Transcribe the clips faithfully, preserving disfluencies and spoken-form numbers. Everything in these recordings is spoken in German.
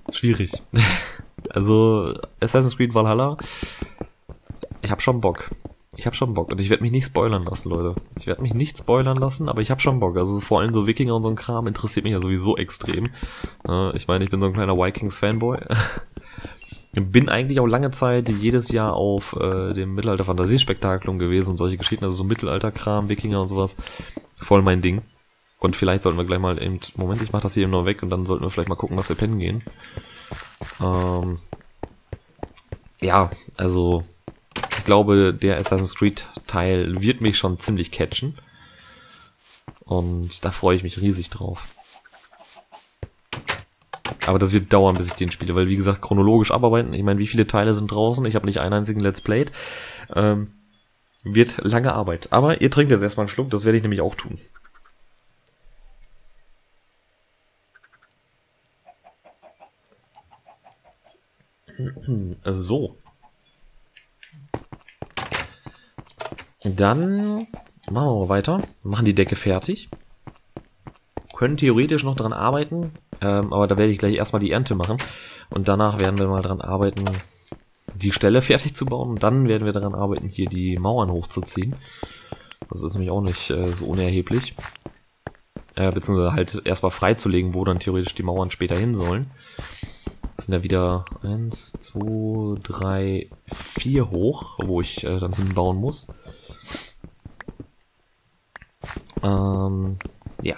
schwierig. Also, Assassin's Creed Valhalla, ich hab schon Bock. Ich hab schon Bock und ich werde mich nicht spoilern lassen, Leute. Ich werde mich nicht spoilern lassen, aber ich hab schon Bock. Also vor allem so Wikinger und so ein Kram interessiert mich ja sowieso extrem. Ich meine, ich bin so ein kleiner Vikings-Fanboy. Bin eigentlich auch lange Zeit jedes Jahr auf äh, dem Mittelalter-Fantasiespektakulum gewesen und solche Geschichten, also so Mittelalter-Kram, Wikinger und sowas. Voll mein Ding. Und vielleicht sollten wir gleich mal eben, Moment, ich mach das hier eben noch weg und dann sollten wir vielleicht mal gucken, dass wir pennen gehen. Ähm, ja, also ich glaube, der Assassin's Creed Teil wird mich schon ziemlich catchen. Und da freue ich mich riesig drauf. Aber das wird dauern, bis ich den spiele, weil wie gesagt, chronologisch abarbeiten, ich meine, wie viele Teile sind draußen? Ich habe nicht einen einzigen Let's Played. Ähm, wird lange Arbeit. Aber ihr trinkt jetzt erstmal einen Schluck, das werde ich nämlich auch tun. So. Dann machen wir mal weiter. Machen die Decke fertig. Können theoretisch noch dran arbeiten, ähm, aber da werde ich gleich erstmal die Ernte machen. Und danach werden wir mal dran arbeiten, die Stelle fertig zu bauen. Und dann werden wir daran arbeiten, hier die Mauern hochzuziehen. Das ist nämlich auch nicht äh, so unerheblich. Äh, beziehungsweise halt erstmal freizulegen, wo dann theoretisch die Mauern später hin sollen. Das sind ja wieder eins, zwei, drei, vier hoch, wo ich äh, dann hinbauen muss. Ähm, ja.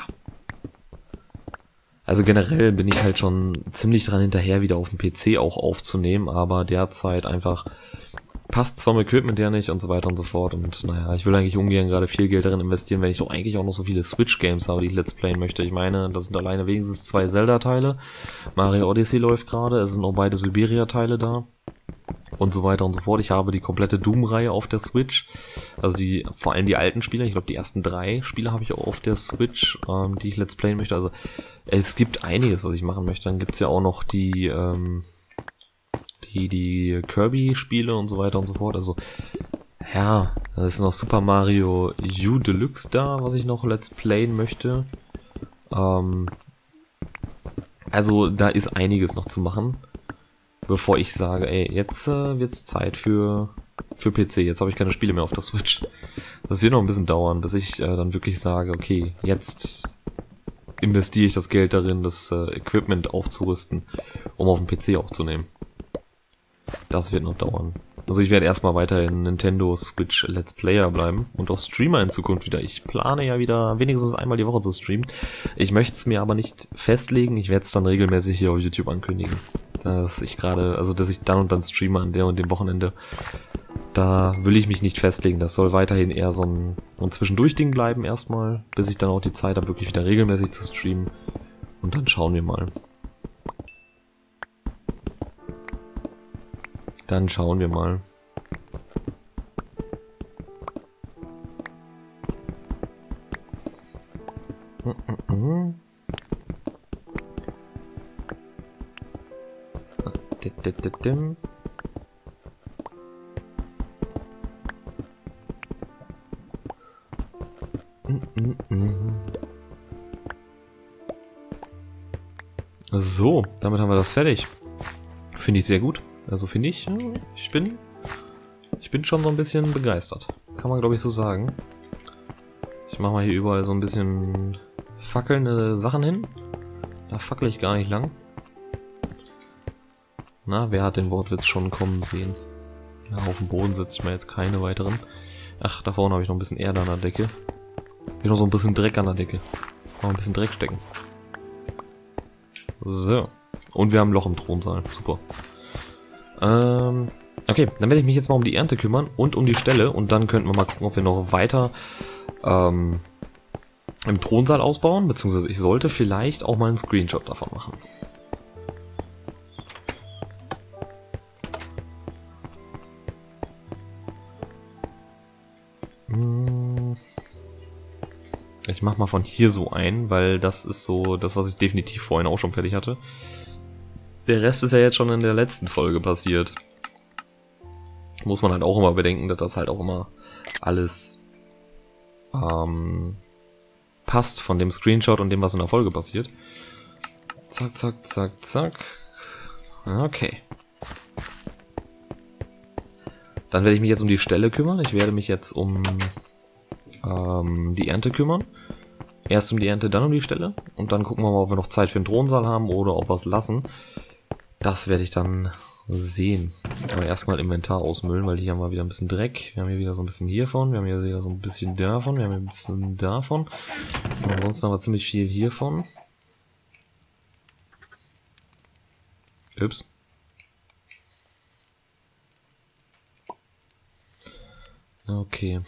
Also generell bin ich halt schon ziemlich dran hinterher, wieder auf dem P C auch aufzunehmen, aber derzeit einfach passt vom Equipment her nicht und so weiter und so fort. Und naja, ich will eigentlich ungern gerade viel Geld darin investieren, wenn ich doch eigentlich auch noch so viele Switch-Games habe, die ich Let's Playen möchte. Ich meine, das sind alleine wenigstens zwei Zelda-Teile. Mario Odyssey läuft gerade, es sind auch beide Syberia-Teile da. Und so weiter und so fort. Ich habe die komplette Doom-Reihe auf der Switch. Also die, vor allem die alten Spiele. Ich glaube, die ersten drei Spiele habe ich auch auf der Switch, ähm, die ich Let's Playen möchte. Also es gibt einiges, was ich machen möchte. Dann gibt es ja auch noch die, ähm, die, die Kirby-Spiele und so weiter und so fort. Also ja, da ist noch Super Mario U Deluxe da, was ich noch Let's Playen möchte. Ähm, also da ist einiges noch zu machen. Bevor ich sage, ey, jetzt äh, wird's Zeit für, für P C, jetzt habe ich keine Spiele mehr auf der Switch. Das wird noch ein bisschen dauern, bis ich äh, dann wirklich sage, okay, jetzt investiere ich das Geld darin, das äh, Equipment aufzurüsten, um auf dem P C aufzunehmen. Das wird noch dauern. Also ich werde erstmal weiterhin Nintendo Switch Let's Player bleiben und auch Streamer in Zukunft wieder. Ich plane ja wieder wenigstens einmal die Woche zu streamen. Ich möchte es mir aber nicht festlegen, ich werde es dann regelmäßig hier auf YouTube ankündigen. Dass ich gerade, also dass ich dann und dann streame an der und dem Wochenende. Da will ich mich nicht festlegen. Das soll weiterhin eher so ein, ein Zwischendurch-Ding bleiben erstmal, bis ich dann auch die Zeit habe, wirklich wieder regelmäßig zu streamen. Und dann schauen wir mal. Dann schauen wir mal. Mm-mm-mm. So, damit haben wir das fertig. Finde ich sehr gut. Also finde ich, ich bin, ich bin schon so ein bisschen begeistert. Kann man glaube ich so sagen. Ich mache mal hier überall so ein bisschen fackelnde Sachen hin. Da fackel ich gar nicht lang. Na, wer hat den Wortwitz schon kommen sehen? Ja, auf dem Boden setze ich mir jetzt keine weiteren. Ach, da vorne habe ich noch ein bisschen Erde an der Decke. Hier noch so ein bisschen Dreck an der Decke. Noch ein bisschen Dreck stecken. So. Und wir haben ein Loch im Thronsaal. Super. Ähm, okay, dann werde ich mich jetzt mal um die Ernte kümmern und um die Stelle. Und dann könnten wir mal gucken, ob wir noch weiter ähm, im Thronsaal ausbauen. Beziehungsweise ich sollte vielleicht auch mal einen Screenshot davon machen. Ich mach mal von hier so ein, weil das ist so das, was ich definitiv vorhin auch schon fertig hatte. Der Rest ist ja jetzt schon in der letzten Folge passiert. Muss man halt auch immer bedenken, dass das halt auch immer alles ähm, passt von dem Screenshot und dem, was in der Folge passiert. Zack, zack, zack, zack. Okay. Dann werde ich mich jetzt um die Ställe kümmern. Ich werde mich jetzt um ähm, die Ernte kümmern. Erst um die Ernte, dann um die Ställe. Und dann gucken wir mal, ob wir noch Zeit für den Thronsaal haben oder ob wir es lassen. Das werde ich dann sehen. Aber erstmal Inventar ausmüllen, weil hier haben wir wieder ein bisschen Dreck. Wir haben hier wieder so ein bisschen hiervon. Wir haben hier wieder so ein bisschen davon. Wir haben hier ein bisschen davon. Und ansonsten haben wir ziemlich viel hiervon. Ups. Okay.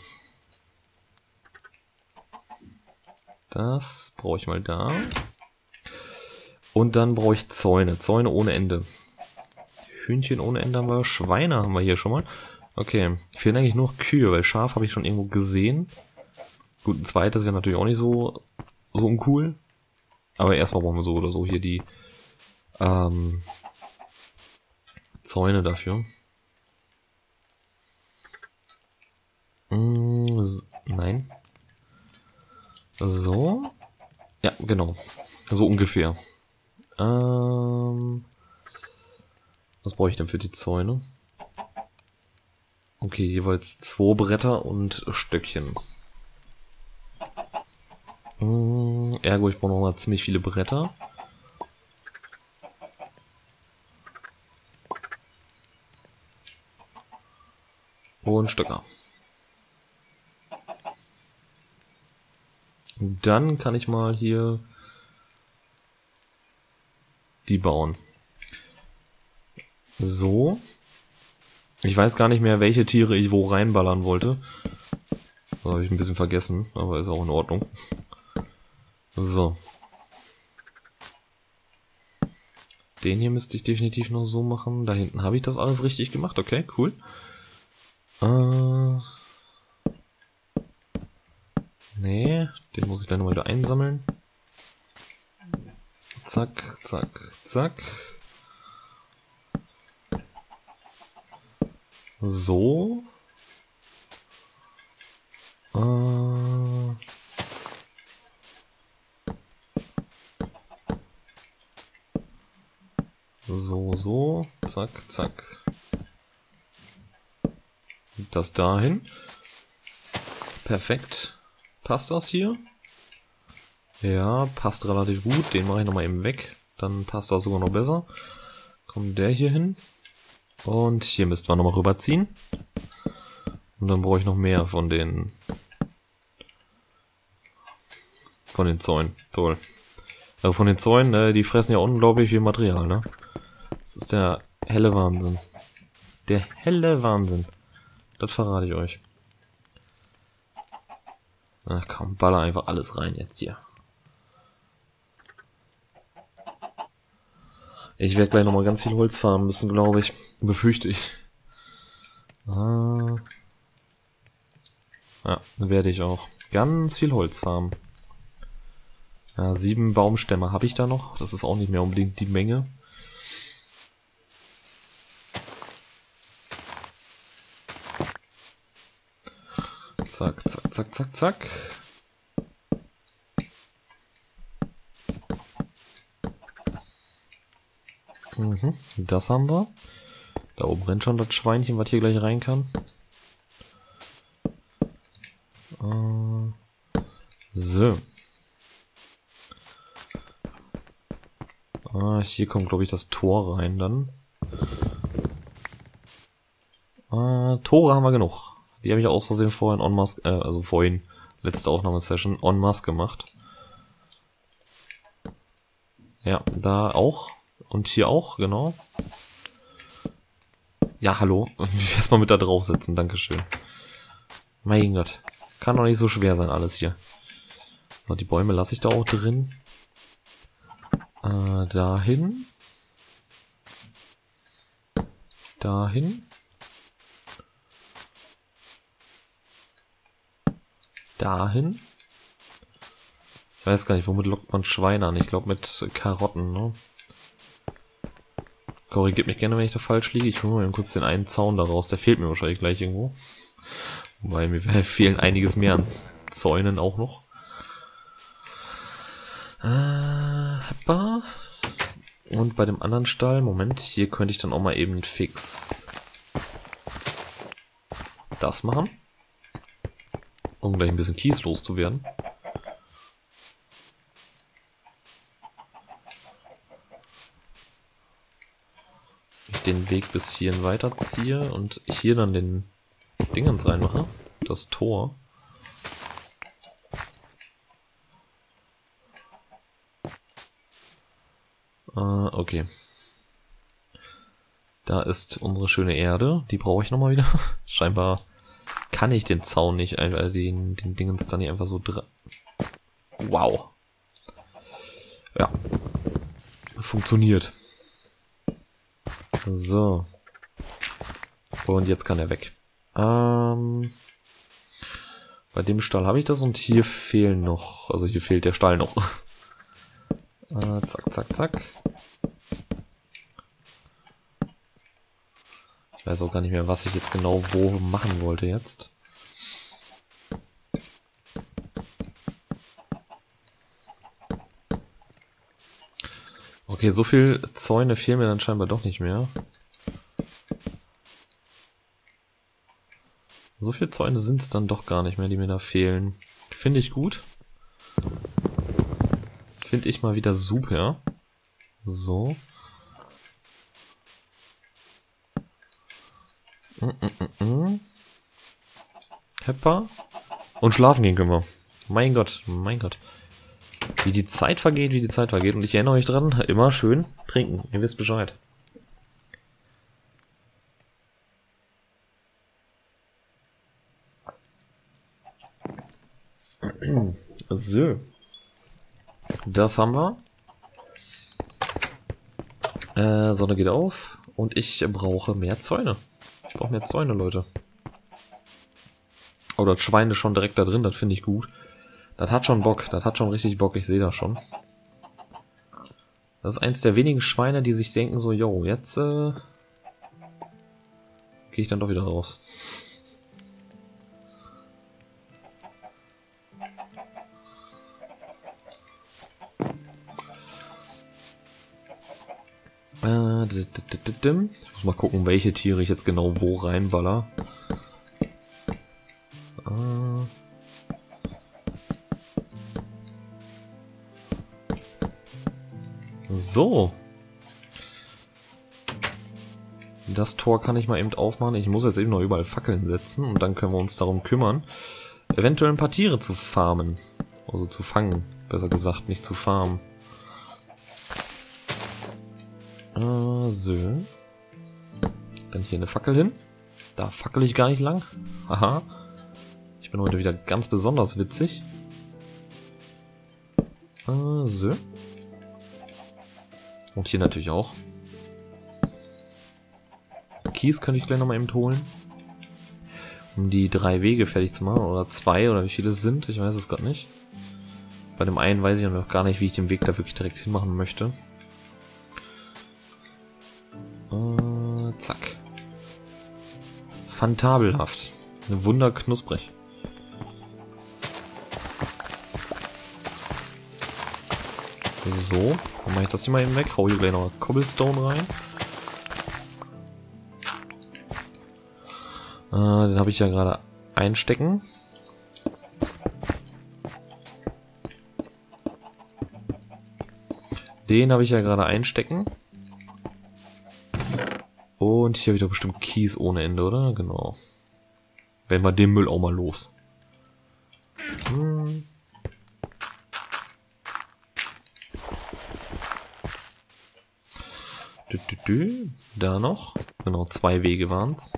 Das brauche ich mal da. Und dann brauche ich Zäune. Zäune ohne Ende. Hühnchen ohne Ende haben wir. Schweine haben wir hier schon mal. Okay. Fehlen eigentlich nur noch Kühe, weil Schaf habe ich schon irgendwo gesehen. Gut, ein zweites wäre natürlich auch nicht so, so uncool. Aber erstmal brauchen wir so oder so hier die ähm, Zäune dafür. Mm, so, nein. So. Ja, genau. So ungefähr. Ähm, was brauche ich denn für die Zäune? Okay, jeweils zwei Bretter und Stöckchen. Mm, ergo, ich brauche nochmal ziemlich viele Bretter. Und Stöcker. Und dann kann ich mal hier die bauen. So. Ich weiß gar nicht mehr, welche Tiere ich wo reinballern wollte. Das habe ich ein bisschen vergessen, aber ist auch in Ordnung. So. Den hier müsste ich definitiv noch so machen. Da hinten habe ich das alles richtig gemacht. Okay, cool. Äh... Nee, den muss ich gleich nochmal wieder einsammeln. Zack, zack, zack. So. Äh. So, so. Zack, zack. Das dahin. Perfekt. Passt das hier? Ja, passt relativ gut. Den mache ich nochmal eben weg. Dann passt das sogar noch besser. Kommt der hier hin. Und hier müssten wir nochmal rüberziehen. Und dann brauche ich noch mehr von den von den Zäunen. Toll. Also von den Zäunen, äh, die fressen ja unglaublich viel Material, ne? Das ist der helle Wahnsinn. Der helle Wahnsinn. Das verrate ich euch. Ach komm, baller einfach alles rein jetzt hier. Ich werde gleich nochmal ganz viel Holz farmen müssen, glaube ich. Befürchte ich. Ah. Ja, werde ich auch. Ganz viel Holz farmen. Ja, sieben Baumstämme habe ich da noch. Das ist auch nicht mehr unbedingt die Menge. Zack, zack, zack, zack, zack. Mhm, das haben wir. Da oben rennt schon das Schweinchen, was hier gleich rein kann. Äh, so. Ah, hier kommt, glaube ich, das Tor rein dann. Ah, Tore haben wir genug. Die habe ich aus Versehen vorhin on mask, äh, also vorhin, letzte Aufnahmesession, on mask gemacht. Ja, da auch. Und hier auch, genau. Ja, hallo. Erstmal mit da draufsetzen, dankeschön. Mein Gott. Kann doch nicht so schwer sein, alles hier. So, die Bäume lasse ich da auch drin. Äh, dahin. Dahin. Dahin. Ich weiß gar nicht, womit lockt man Schweine an? Ich glaube mit Karotten, ne? Korrigiert mich gerne, wenn ich da falsch liege. Ich hole mal kurz den einen Zaun da raus. Der fehlt mir wahrscheinlich gleich irgendwo. Wobei mir fehlen einiges mehr an Zäunen auch noch. Äh, Und bei dem anderen Stall, Moment, hier könnte ich dann auch mal eben fix das machen, um gleich ein bisschen Kies loszuwerden. Ich den Weg bis hierhin weiterziehe und hier dann den Dingens reinmache, das Tor. Uh, okay. Da ist unsere schöne Erde. Die brauche ich nochmal wieder. Scheinbar kann ich den Zaun nicht, äh, den, den Dingens dann nicht einfach so dran. Wow. Ja. Funktioniert. So. Und jetzt kann er weg. Ähm, bei dem Stall habe ich das und hier fehlen noch, also hier fehlt der Stall noch. äh, zack, zack, zack. Ich weiß auch gar nicht mehr, was ich jetzt genau wo machen wollte jetzt. Okay, so viel Zäune fehlen mir dann scheinbar doch nicht mehr. So viele Zäune sind es dann doch gar nicht mehr, die mir da fehlen. Finde ich gut. Finde ich mal wieder super. So. Mm -mm -mm. Pepper. Und schlafen gehen können wir. Mein Gott, mein Gott. Wie die Zeit vergeht, wie die Zeit vergeht. Und ich erinnere euch dran, immer schön trinken. Ihr wisst Bescheid. So. Das haben wir. Äh, Sonne geht auf. Und ich brauche mehr Zäune. Ich brauche mehr Zäune, Leute. Oh, das Schwein ist schon direkt da drin, das finde ich gut. Das hat schon Bock, das hat schon richtig Bock, ich sehe das schon. Das ist eins der wenigen Schweine, die sich denken so, yo, jetzt äh, gehe ich dann doch wieder raus. Äh, ich muss mal gucken, welche Tiere ich jetzt genau wo reinballer. Äh, So. Das Tor kann ich mal eben aufmachen. Ich muss jetzt eben noch überall Fackeln setzen und dann können wir uns darum kümmern, eventuell ein paar Tiere zu farmen. Also zu fangen, besser gesagt, nicht zu farmen. Äh, so. Dann hier eine Fackel hin. Da fackel ich gar nicht lang. Haha. Ich bin heute wieder ganz besonders witzig. Äh, so. Und hier natürlich auch. Kies könnte ich gleich nochmal eben holen. Um die drei Wege fertig zu machen. Oder zwei, oder wie viele es sind. Ich weiß es gerade nicht. Bei dem einen weiß ich noch gar nicht, wie ich den Weg da wirklich direkt hinmachen möchte. Äh, zack. Fantabelhaft. Wunderknusprig. So, dann mache ich das hier mal eben weg. Hau hier gleich noch Cobblestone rein. Äh, den habe ich ja gerade einstecken. Den habe ich ja gerade einstecken. Und hier wieder bestimmt Kies ohne Ende, oder? Genau. Werden wir den Müll auch mal los. Hm. Dü, dü, dü. Da noch. Genau, zwei Wege waren es.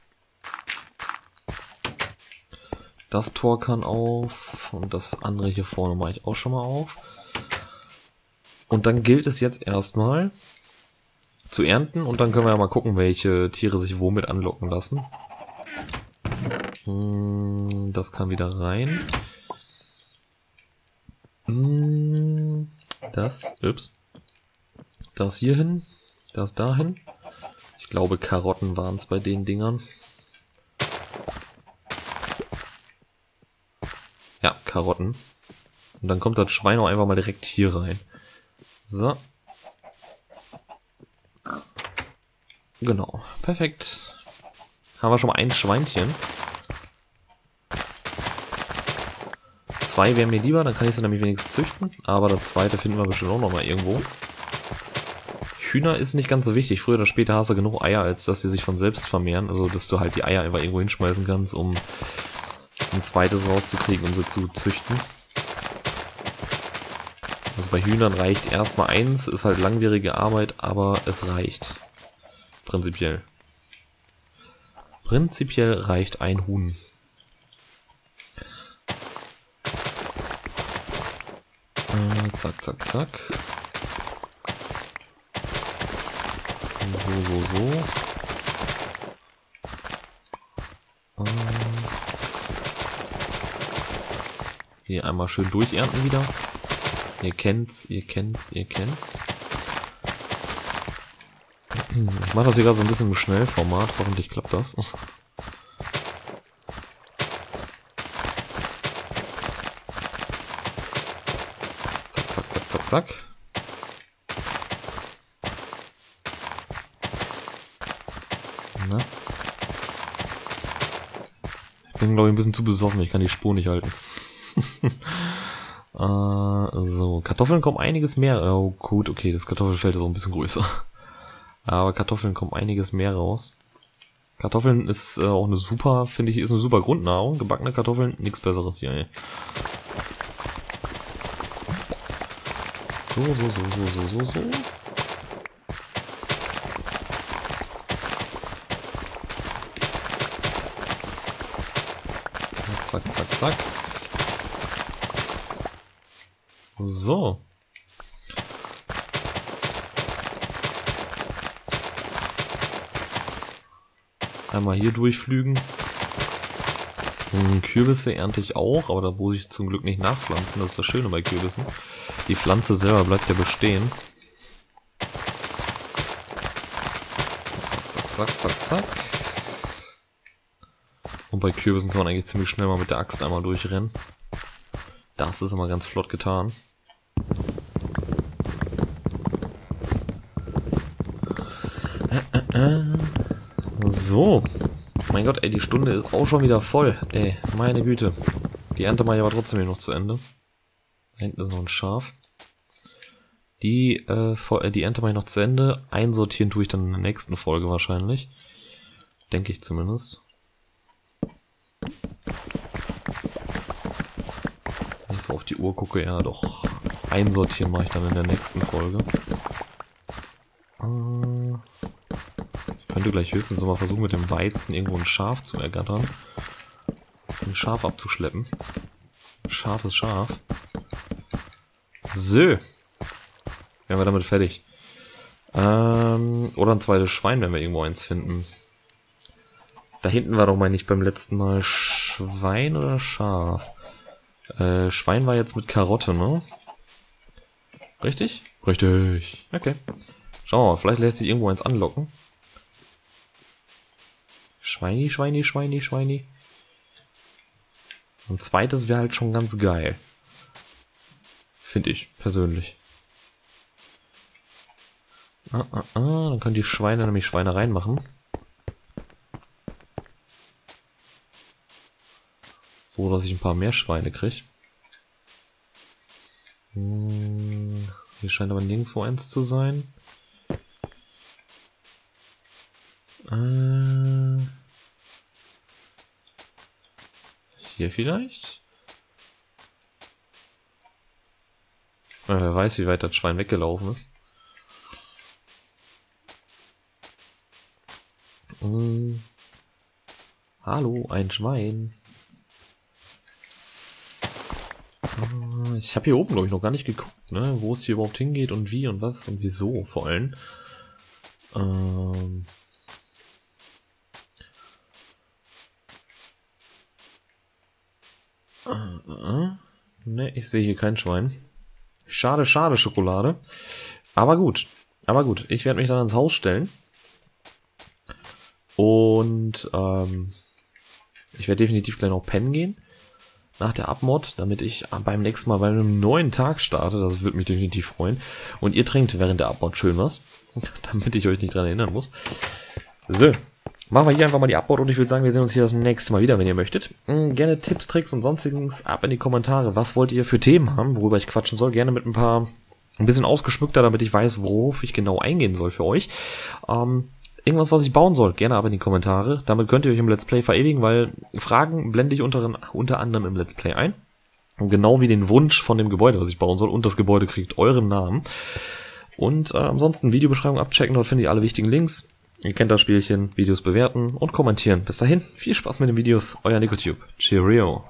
Das Tor kann auf. Und das andere hier vorne mache ich auch schon mal auf. Und dann gilt es jetzt erstmal zu ernten. Und dann können wir ja mal gucken, welche Tiere sich womit anlocken lassen. Das kann wieder rein. Das, ups. Das hier hin. Das dahin. Ich glaube, Karotten waren es bei den Dingern. Ja, Karotten. Und dann kommt das Schwein auch einfach mal direkt hier rein. So. Genau, perfekt. Haben wir schon mal ein Schweinchen. Zwei wären mir lieber, dann kann ich sie nämlich wenigstens züchten. Aber das zweite finden wir bestimmt auch noch mal irgendwo. Hühner ist nicht ganz so wichtig. Früher oder später hast du genug Eier, als dass sie sich von selbst vermehren. Also, dass du halt die Eier einfach irgendwo hinschmeißen kannst, um ein zweites rauszukriegen, um sie zu züchten. Also bei Hühnern reicht erstmal eins, ist halt langwierige Arbeit, aber es reicht. Prinzipiell. Prinzipiell reicht ein Huhn. Äh, zack, zack, zack. So, so, so. Äh, hier einmal schön durchernten wieder. Ihr kennt's, ihr kennt's, ihr kennt's. Ich mache das hier gerade so ein bisschen im Schnellformat. Hoffentlich klappt das. Zack, zack, zack, zack, zack. Na? Ich bin, glaube ich, ein bisschen zu besoffen. Ich kann die Spur nicht halten. Uh, so, Kartoffeln kommen einiges mehr. Oh, gut, okay, das Kartoffelfeld ist auch ein bisschen größer. Aber Kartoffeln kommen einiges mehr raus. Kartoffeln ist äh, auch eine super, finde ich, ist eine super Grundnahrung. Gebackene Kartoffeln, nichts Besseres hier, ey. So, so, so, so, so, so, so. Zack, zack, zack. So. Einmal hier durchflügen. Und Kürbisse ernte ich auch, aber da muss ich zum Glück nicht nachpflanzen. Das ist das Schöne bei Kürbissen. Die Pflanze selber bleibt ja bestehen. Zack, zack, zack, zack, zack. Und bei Kürbissen kann man eigentlich ziemlich schnell mal mit der Axt einmal durchrennen. Das ist immer ganz flott getan. So. Mein Gott, ey, die Stunde ist auch schon wieder voll. Ey, meine Güte. Die Ernte mache ich aber trotzdem hier noch zu Ende. Da hinten ist noch ein Schaf. Die, äh, die Ernte mache ich noch zu Ende. Einsortieren tue ich dann in der nächsten Folge wahrscheinlich. Denke ich zumindest. Wenn ich so auf die Uhr gucke, ja doch. Einsortieren mache ich dann in der nächsten Folge. Äh... Ich könnte gleich höchstens mal versuchen, mit dem Weizen irgendwo ein Schaf zu ergattern. Ein Schaf abzuschleppen. Schaf ist Schaf. So. Wären wir damit fertig. Ähm, oder ein zweites Schwein, wenn wir irgendwo eins finden. Da hinten war doch mal nicht beim letzten Mal Schwein oder Schaf. Äh, Schwein war jetzt mit Karotte, ne? Richtig? Richtig. Okay. Schauen wir mal, vielleicht lässt sich irgendwo eins anlocken. Schweini, Schweini, Schweini, Schweini. Ein zweites wäre halt schon ganz geil. Finde ich, persönlich. Ah, ah, ah, dann können die Schweine nämlich Schweinereien machen. So, dass ich ein paar mehr Schweine kriege. Hm, hier scheint aber nirgendwo eins zu sein. Äh... Hier vielleicht? Äh, wer weiß, wie weit das Schwein weggelaufen ist. Hm. Hallo, ein Schwein. Äh, ich habe hier oben, glaube ich, noch gar nicht geguckt, ne? Wo es hier überhaupt hingeht und wie und was und wieso vor allem. Ähm... Ne, ich sehe hier kein Schwein. Schade, schade, Schokolade. Aber gut, aber gut. Ich werde mich dann ins Haus stellen. Und ähm, ich werde definitiv gleich noch pennen gehen. Nach der Abmod, damit ich beim nächsten Mal bei einem neuen Tag starte. Das würde mich definitiv freuen. Und ihr trinkt während der Abmod schön was. Damit ich euch nicht dran erinnern muss. So, machen wir hier einfach mal die Abbaut und ich würde sagen, wir sehen uns hier das nächste Mal wieder, wenn ihr möchtet. Gerne Tipps, Tricks und sonstiges ab in die Kommentare. Was wollt ihr für Themen haben, worüber ich quatschen soll? Gerne mit ein paar, ein bisschen ausgeschmückter, damit ich weiß, worauf ich genau eingehen soll für euch. Ähm, irgendwas, was ich bauen soll, gerne ab in die Kommentare. Damit könnt ihr euch im Let's Play verewigen, weil Fragen blende ich unter, unter anderem im Let's Play ein. Und genau wie den Wunsch von dem Gebäude, was ich bauen soll. Und das Gebäude kriegt euren Namen. Und äh, ansonsten Videobeschreibung abchecken, dort findet ihr alle wichtigen Links. Ihr kennt das Spielchen, Videos bewerten und kommentieren. Bis dahin, viel Spaß mit den Videos, euer Nicotube. Cheerio.